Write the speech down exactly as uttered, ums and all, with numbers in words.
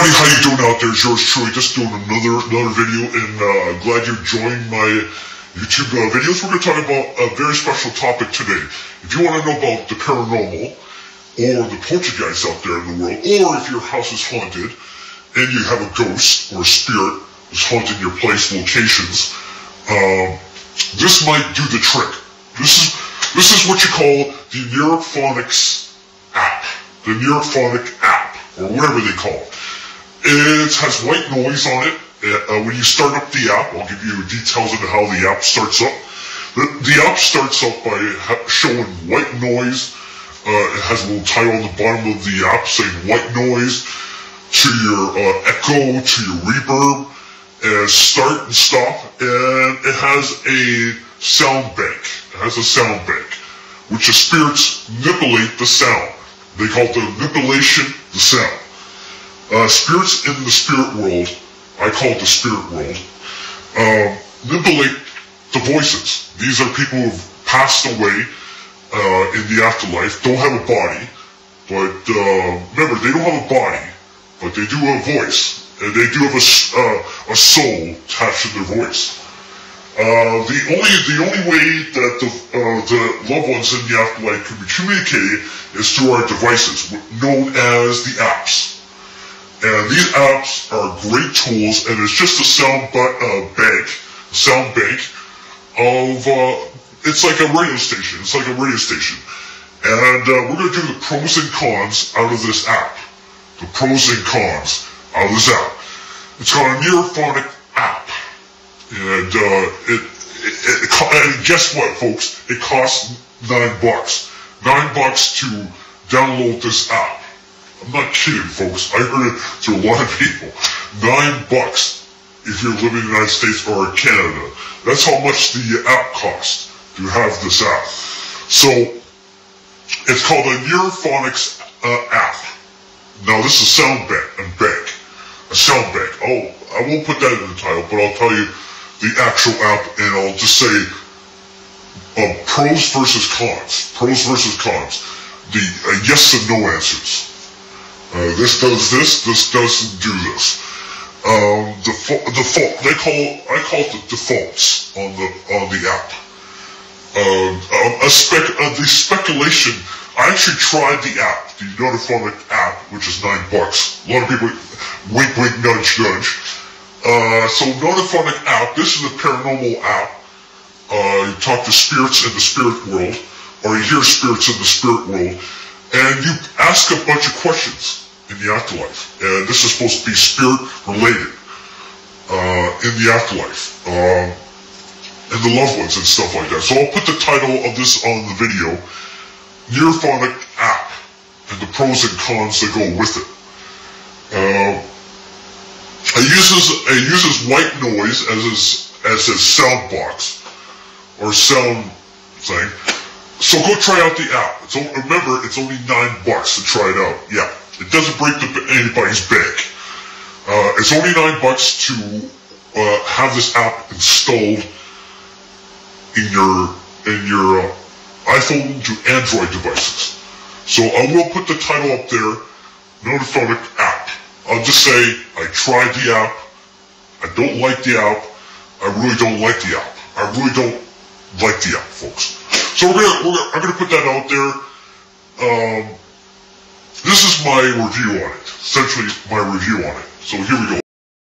everybody, how you doing out there? It's yours truly, just doing another another video, and uh, glad you joined my YouTube uh, videos. We're going to talk about a very special topic today. If you want to know about the paranormal, or the poltergeist out there in the world, or if your house is haunted, and you have a ghost or a spirit that's haunting your place, locations, um, this might do the trick. This is, this is what you call the Necrophonics app. The Necrophonic app, or whatever they call it. It has white noise on it. Uh, when you start up the app, I'll give you details on how the app starts up. The, the app starts up by ha showing white noise. Uh, it has a little title on the bottom of the app saying white noise to your uh, echo, to your reverb, and start and stop. And it has a sound bank. It has a sound bank, which the spirits manipulate the sound. They call it the manipulation of the sound. Uh, spirits in the spirit world, I call it the spirit world, uh, manipulate the voices. These are people who have passed away uh, in the afterlife, don't have a body, but uh, remember, they don't have a body, but they do have a voice, and they do have a, uh, a soul attached to their voice. Uh, the only the only way that the, uh, the loved ones in the afterlife can be communicated is through our devices, known as the apps. And these apps are great tools, and it's just a sound uh, bank, a sound bank of, uh, it's like a radio station, it's like a radio station. And uh, we're going to do the pros and cons out of this app. The pros and cons out of this app. It's called a Necrophonic app. And, uh, it, it, it, and guess what, folks? It costs nine bucks. Nine bucks to download this app. I'm not kidding, folks. I heard it through a lot of people. Nine bucks if you live in the United States or Canada. That's how much the app costs to have this app. So, it's called a Necrophonics uh, app. Now, this is a sound bank, a bank. A sound bank. Oh, I won't put that in the title, but I'll tell you the actual app, and I'll just say uh, pros versus cons. Pros versus cons. The uh, yes and no answers. Uh, this does this, this doesn't do this. Um, default, default, they call, I call it the defaults on the, on the app. Uh, a spec, uh, the speculation, I actually tried the app, the Necrophonic app, which is nine bucks. A lot of people, wink, wink, nudge, nudge. Uh, so Necrophonic app, this is a paranormal app. Uh, you talk to spirits in the spirit world, or you hear spirits in the spirit world, and you ask a bunch of questions in the afterlife. And this is supposed to be spirit related, uh, in the afterlife, um, and the loved ones and stuff like that. So I'll put the title of this on the video, Necrophonic app, and the pros and cons that go with it. Uh, it uses, it uses white noise as its, as its sound box, or sound thing. So go try out the app. It's, remember, it's only nine bucks to try it out. Yeah, it doesn't break the, anybody's bank. Uh, it's only nine bucks to uh, have this app installed in your in your uh, iPhone to Android devices. So I will put the title up there, Necrophonic app. I'll just say I tried the app. I don't like the app. I really don't like the app. I really don't like the app, folks. So we're gonna, we're gonna, I'm gonna put that out there. Um, this is my review on it. Essentially, my review on it. So here we go.